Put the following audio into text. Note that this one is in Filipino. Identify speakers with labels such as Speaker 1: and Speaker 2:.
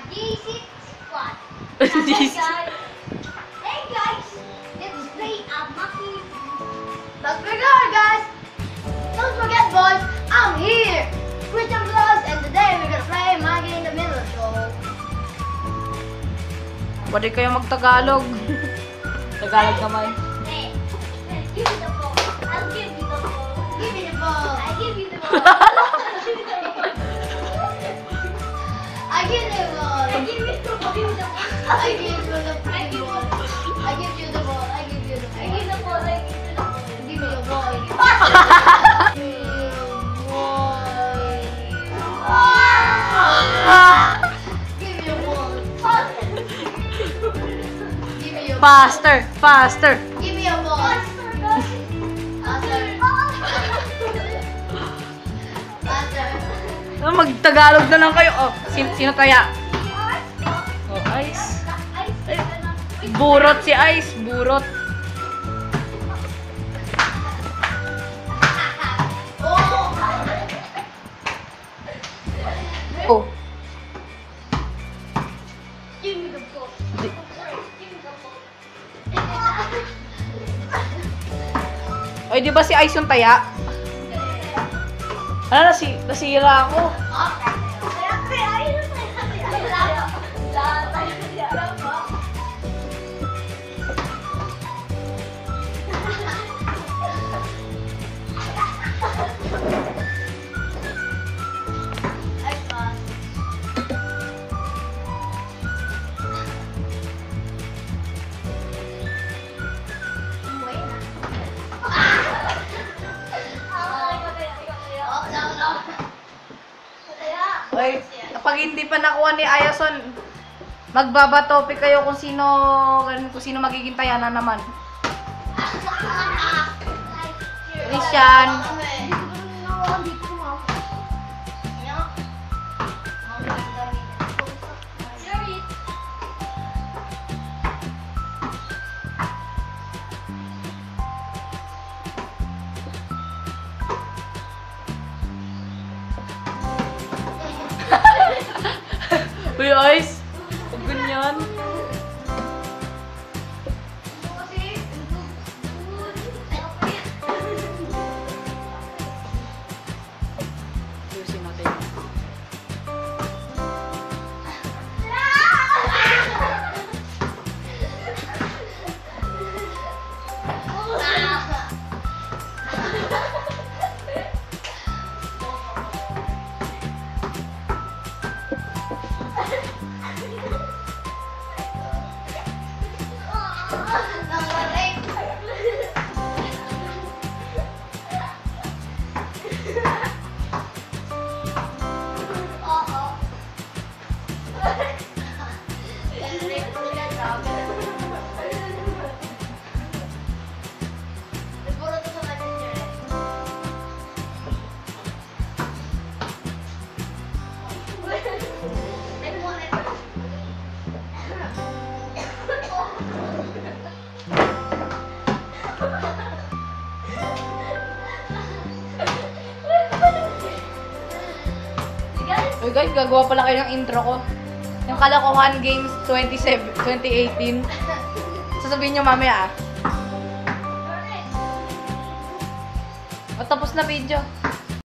Speaker 1: G6 squad. Hey guys, let's play a monkey. Don't forget guys. Don't forget boys, I'm here. Christian Vlogs, and today we're gonna play Monkey in the Middle Show.
Speaker 2: Pwede kayo mag-Tagalog. Tagalog naman.
Speaker 1: Hey, give me the ball. I'll give you the ball. Give me the ball. I give you the ball. I give you the ball. I give you the ball. I give you the ball. I give you the ball. I give you the ball. I give you the ball. I give the ball. I give you the ball. Give me the ball.
Speaker 2: Faster! Faster!
Speaker 1: Give me a ball. Faster.
Speaker 2: Mag-Tagalog na lang kayo. Oh, sino kaya? Oh, Ice. Burot si Ice. Burot. Oh.
Speaker 1: Give me the ball.
Speaker 2: Oy, di ba si Ice yung taya? Ano, nasira ako. Oy, kapag hindi pa nakuha ni Ayason, magbabatopic kayo kung sino magiging taya na naman. Christian. Uy, Ice! Huwag ganyan. Ayusin natin. Uy guys, gagawa pala kayo ng intro ko. Yung Kalokohan Games 2018. Sasabihin nyo mamaya ah. O, tapos na video.